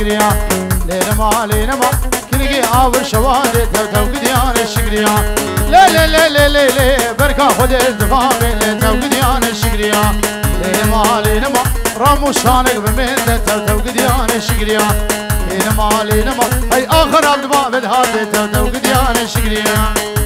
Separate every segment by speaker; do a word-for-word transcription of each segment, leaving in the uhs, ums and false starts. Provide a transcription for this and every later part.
Speaker 1: شكريا لينما لينما كلقي عاور شوالي تو تو قديان شكريا لا لا لا لا لا لا بركة خد الدفاع تو قديان شكريا لينما لينما رامو شانك بمين تو تو قديان شكريا لينما لينما هاي آخر عبد باب الهادي تو تو قديان شكريا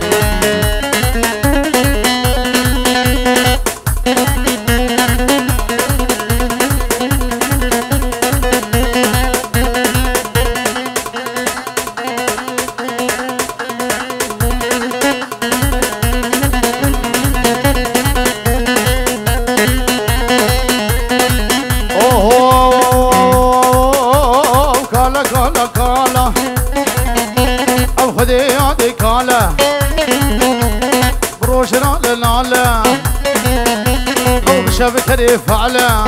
Speaker 1: شبكة فعلا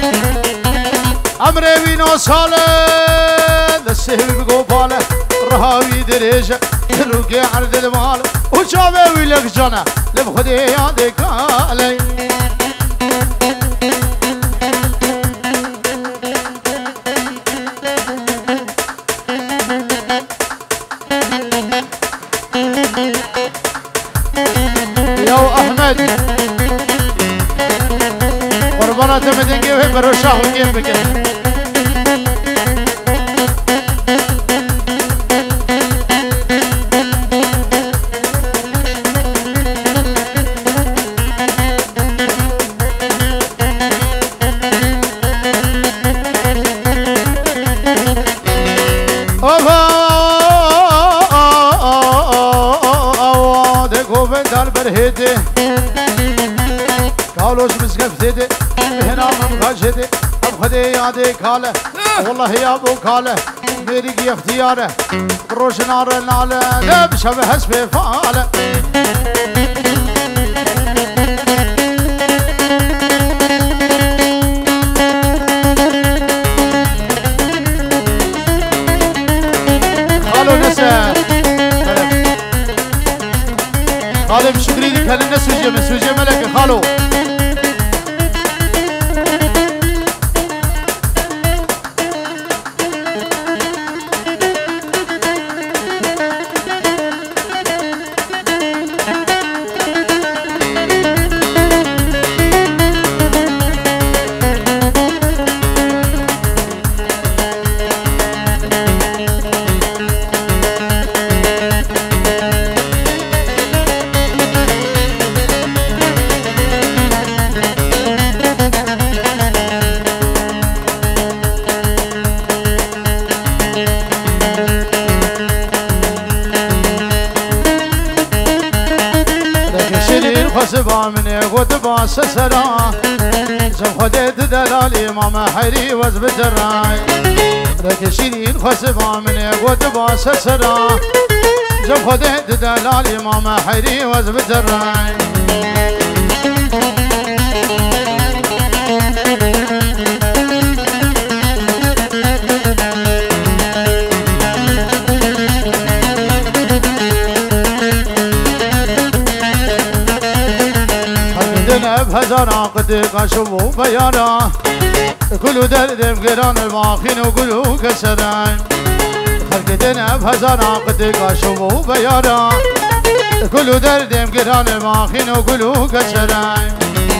Speaker 1: عمري بينو صالة للسهل بقوبالة رهاوي دريجة الرقي عرض المال وشابه ويلك جنة لبخدي يادك علي يا أحمد قربانا تمدين كيف بروشاه وكيف بكيف برهيدي قالوش مسكفتي هنا ممخشتي ابخدي يادي كاله والله يا ابو كاله ميري اختياره روش نار ناله لبشبه حسبي فاله قالوا نسا خالي بشكري لك هل سوجي من سوجي ملك خالو خسبا من يقود باس سرا زم خديت دلالي ماما حيري وز بجراي لك شيرين خسبا من يقود باس سرا زم خديت دلالي ماما حيري وز بجراي بهزارا قد قاشبو بيارا كل درد بقران الباخين وكلو كسران خلقتنا بهزارا قد قاشبو بيارا كل درد بقران الباخين وكلو كسران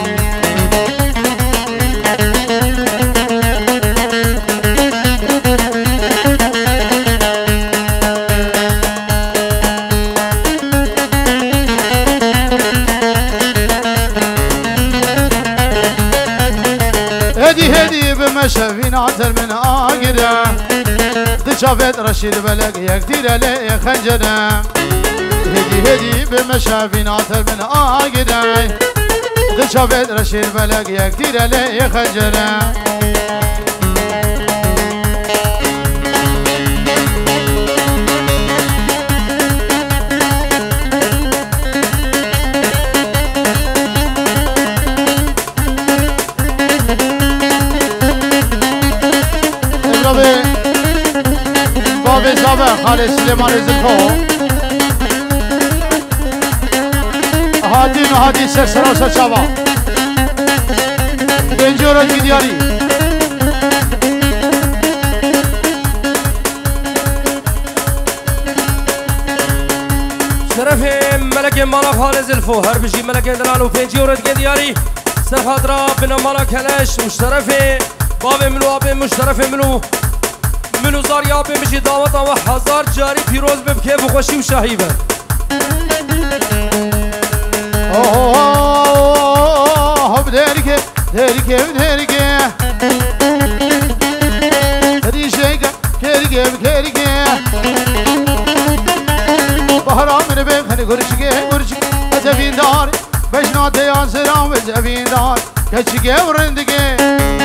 Speaker 1: هدي هدي بمشافين عتر من آقرة تشافت رشيد بلق يكتير لي خنجرة هدي هدي بمشافين عتر من آقرة تشافت رشيد بلق يكتير لي خنجرة بابي زابا خالد سليمان زلفو هادي نهادي سرسرا وسرشابا بنجورة جدياري
Speaker 2: ملك مالا خالد زلفو هر بجي ملك دلالو بيجي ورد قدياري سخاطرا بنا مالا كلاش مشترفي بابي منو ابي مشترفي منو منو زار يابي بجي دعوة وحزار جاري بيروز ببكيف وخوشي وشاهيبه
Speaker 1: اوه بدركه دركه بدركه ريشيكه كركه بكركه بهرام من بخن غرشكه غرشكه زبين دار بشنات يا سلام زبين دار كشكه ورندكه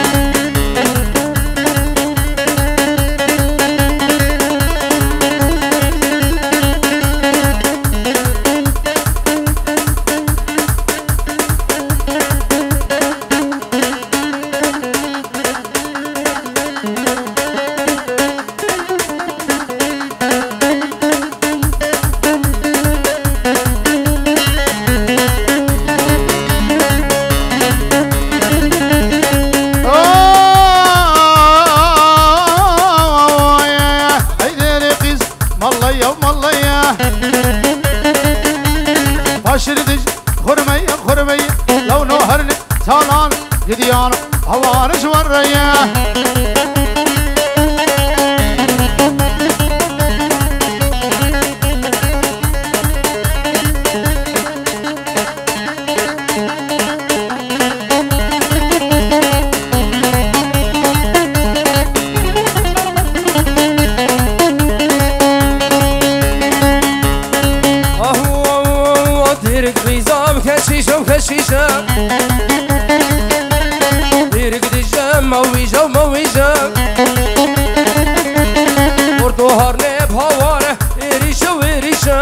Speaker 1: شردج خرمية خرمية لو نهرني سالان جديان هوارش ورية
Speaker 2: كشيشة وكشيشة ديرك ديجا مويجة ومويجة وردو هارني بهوارة إريشة وإريشة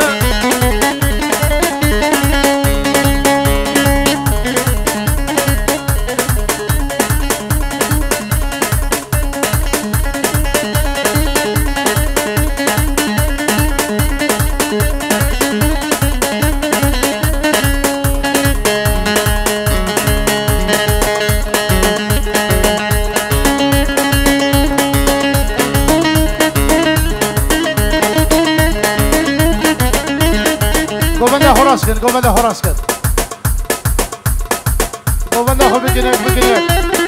Speaker 1: گوونده خراس کن گوونده خراس کن گوونده خو بگیره بگیره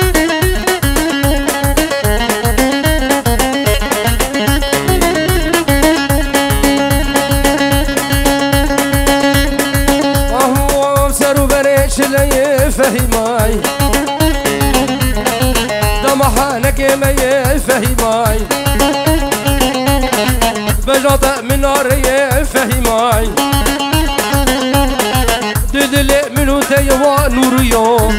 Speaker 2: اهو سرو بريش لي فهماي دمحانك مي فهماي بجاط من ناري فهماي دلي منو تيوا نوريو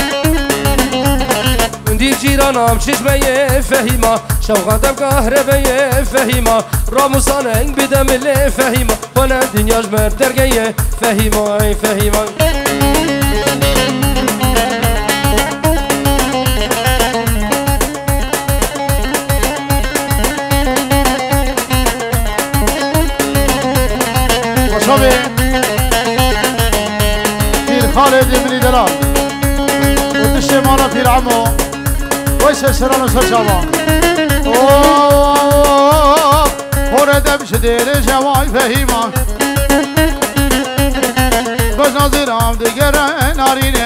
Speaker 2: دي جيرانام چشمه فهيمة شوقاتم كهرباء فهيمة راموسانن بدم اللي فهيمة وانا دنياش مرترقية فهيمة فهيمة
Speaker 1: وشوبي خالد بن دلال ودشي مانا في العمو ويس سرانو سجابا اوه ورد بش دير جواي فهيما بس ناظر عم دقر ناريني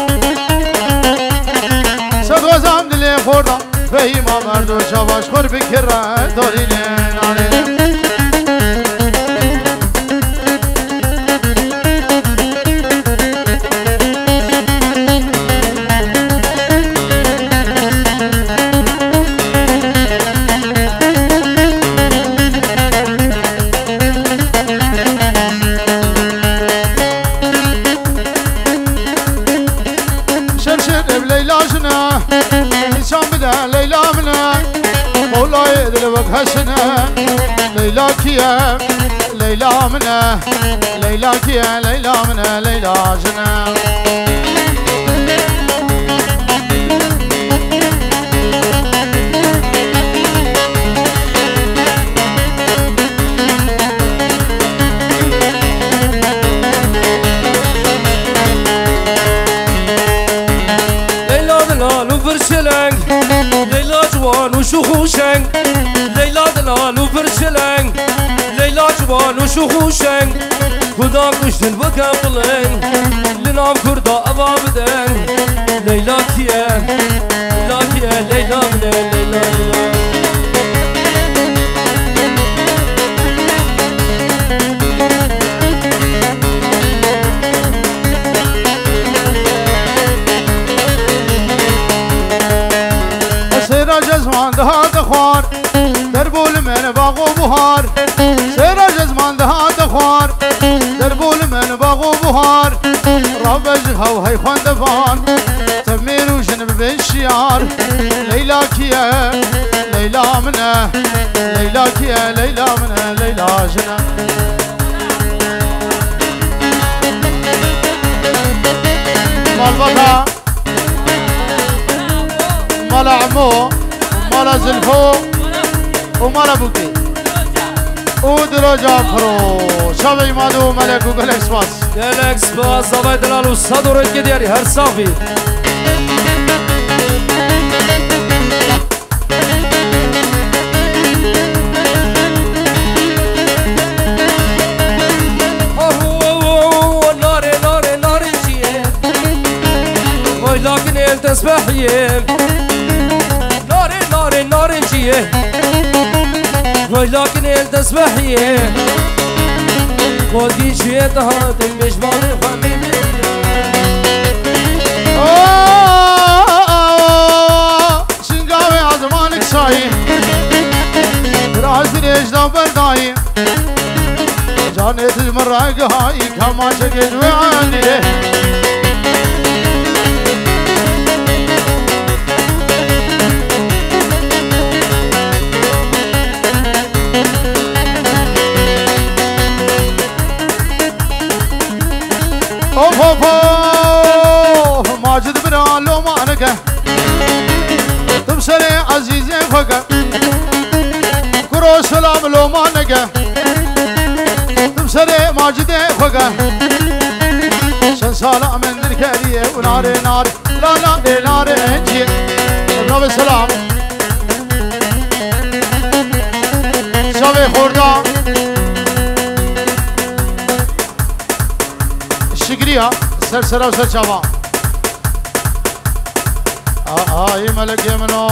Speaker 1: سدوزام دلي خوردا فهيما مردو شباش خور بكر داريني ناريني ليلى منا مولاي دلوك حسنا ليلى كيا ليلى منا ليلى كيا ليلى منا ليلى جنا
Speaker 2: ليلى جوان وشخوشن ليلى دلال وبرشلن ليلى جوان وشخوشن خدا کشتن بکبلن لنام کردا ابا بدن لیلا کیه لیلا کیه لیلا منه لیلا لیلا
Speaker 1: سيرا جزمان دهات خوار دربول من باغو بهار سيرا جزمان دهات خوار دربول من باغو بهار رابج هو هي خوان دفان تمير وجنب بالشيار ليلى كيا ليلى منه ليلى كيا ليلى منه ليلى جنه مالبطا مال عمو ومال زلفو ومال بوكي ودرو جعفرو شبي مادو ملك وجالكس باس
Speaker 2: جالكس باس زباي دلال وصدور الجدياري هر صافي ناري ناري ناري جيه لكن التسبحيه ناري ناري ناري جيه لكن التسبحيه ودي شيء هاتم مش مالي خميم
Speaker 1: شنقاوي عزمانك صايم راسي ليش دام بردايم جانت المراقة هاي كما شكت وعاني اوف اوف اوف ماجد برا لو مانك تبصري عزيزي فقا كرو سلام لو مانك تبصري ماجد فقا شن سالة من الكارية وناري ناري لا لا ناري انجي النبي سلام شبي خوردا شكريا سر سر وسر شابا آه آه ملك يمنو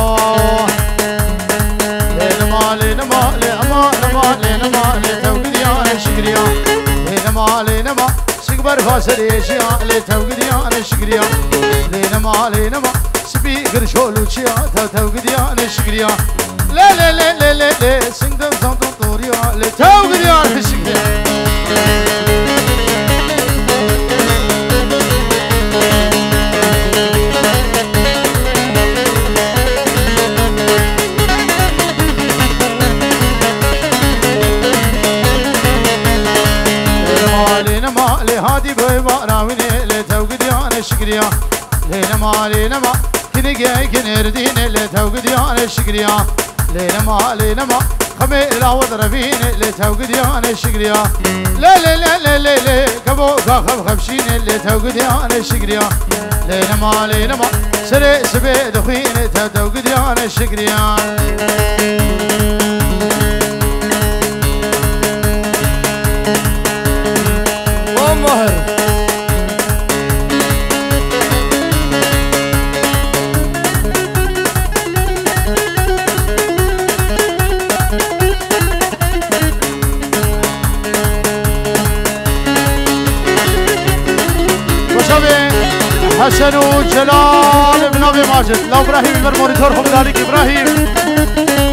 Speaker 1: لنما لنما لنما لنما لنما لتوقديان شكريا لنما لنما شكبر فاسر يشيا لتوقديان شكريا لنما لنما سبيكر شولو شيا توقديان شكريا لا لا لا لا لا لا سندم صندوق طوريا لتوقديان شكريا هادي بيبا راويني لتوقديان شكريا لينما لينما كني جاي كنردين لتوقديان شكريا لينما لينما خمي لا وضربين لتوقديان شكريا لا لا لا لا لا لا كبو خب خبشين لتوقديان شكريا لينما لينما سري سبي دخين لتوقديان شكريا
Speaker 2: مهر
Speaker 1: وشبه حسن وجلال بن ابي ماجد لو ابراهيم المرموري ترخم ذلك ابراهيم